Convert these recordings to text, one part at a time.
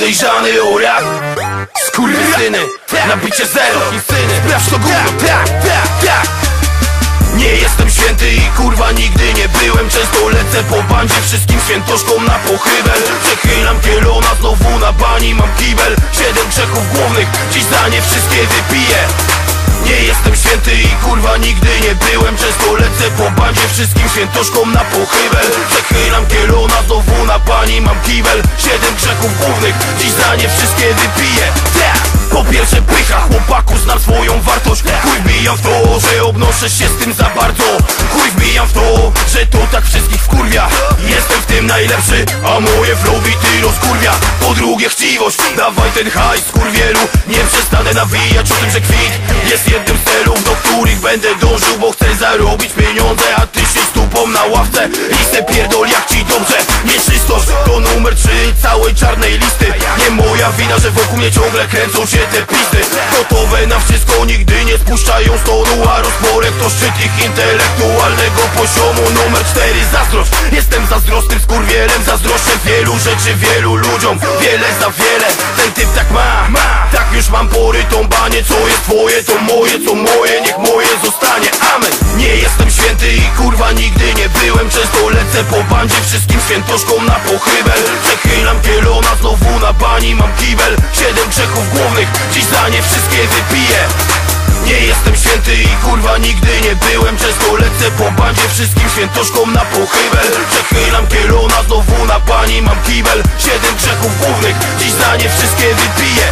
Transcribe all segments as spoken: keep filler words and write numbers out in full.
podejrzany o rap. Skurwysyny, na bicie zero i syny, sprawdź to gówno, tak, tak, tak. Nie jestem święty i kurwa nigdy nie byłem. Często lecę po bandzie, wszystkim świętoszkom na pochybel. Przechylam kielona, znowu na bani mam kibel. Siedem grzechów głównych, dziś za nie wszystkie wypiję. Nie jestem święty i kurwa nigdy nie byłem. Często lecę po bandzie, wszystkim świętoszkom na pochybel. Przechylam kielona, znowu na bani mam kibel. Siedem grzechów głównych, dziś za nie wszystkie wypiję. Po pierwsze pycha, chłopaku znam swoją wartość. Chuj wbijam w to, że obnoszę się z tym za bardzo. Chuj wbijam w to, że to tak wszystkich wkurwia. Jestem w tym najlepszy, a moje flow bity rozkurwia. Po drugie chciwość, dawaj ten hajs skurwielu. Nie przestanę nawijać o tym, że kwit jest jednym z celów, do których będę dążył. Bo chcę zarobić pieniądze, a ty się stupą na ławce i se pierdol jak ci dobrze. Nieczystość to numer trzy całej czarnej listy. Nie moja wina, że wokół mnie ciągle kręcą się te pisty. Gotowe na wszystko, nigdy nie spuszczają stonu. A rozporek to szczyt ich intelektualnego poziomu. Numer cztery zazdrość. Jestem zazdrosnym skurwielem. Zazdroszczę wielu rzeczy wielu ludziom. Wiele za wiele, ten typ tak ma, ma. Tak już mam porytą banie. Co jest twoje to moje, co moje niech moje zostanie. Amen. Nie jestem święty i kurwa nigdy nie byłem. Często lecę po bandzie, wszystkim świętoszkom na pochybel. Przechylam kielona, znowu na bani mam kibel. Siedem grzechów głównych, dziś za nie wszystkie wypiję. Nie jestem święty i kurwa nigdy nie byłem. Często lecę po bandzie, wszystkim świętoszkom na pochybel. Przechylam kielona, znowu na bani mam kibel. Siedem grzechów głównych, dziś za nie wszystkie wypiję.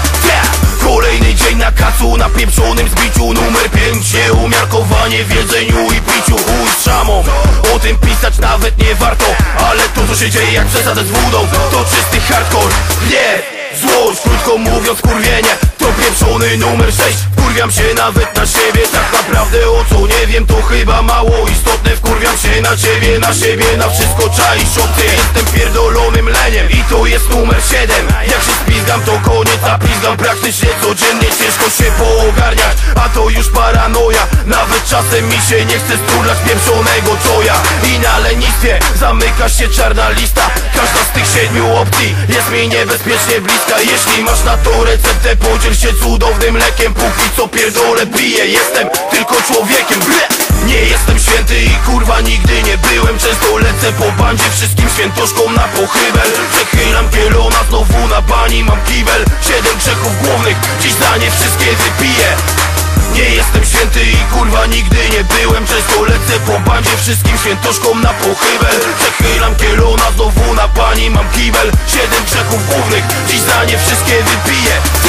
Kolejny dzień na kacu, na pieprzonym zbiciu. Numer pięć, nieumiarkowanie w jedzeniu i piciu. Chuj z szamą, o tym pisać nawet nie warto. Ale to co się dzieje jak przesadzę z wodą, to czysty hardcore. Nie, złość, krótko mówiąc kurwienie. To pieprzony numer sześć, wkurwiam się nawet na siebie. Tak naprawdę o co nie wiem, to chyba mało istotne. Wkurwiam się na ciebie, na siebie, na wszystko czaisz obcy. Jestem pierdolonym leniem i to jest numer siedem. Jak się spizgam to koniec, a pizgam praktycznie codziennie. Ciężko się poogarniać, a to już paranoja. Nawet czasem mi się nie chce sturlać pieprzonego coja. I na lenistwie zamyka się czarna lista. Każda z tych siedmiu opcji jest mi niebezpiecznie bliska. Jeśli masz na to receptę, podziel się cudownym lekiem. Póki co pierdolę piję, jestem tylko człowiekiem. Ble! Nie jestem święty i kurwa nigdy nie byłem. Często lecę po bandzie, wszystkim świętoszkom na pochybel. Przechylam kielona, znowu na bani mam kibel. Siedem grzechów głównych, dziś za nie wszystkie wypiję. Nie jestem święty i kurwa nigdy nie byłem. Często lecę po bandzie, wszystkim świętoszkom na pochybel. Przechylam kielona, znowu na bani mam kibel. Siedem grzechów głównych, dziś za nie wszystkie wypiję.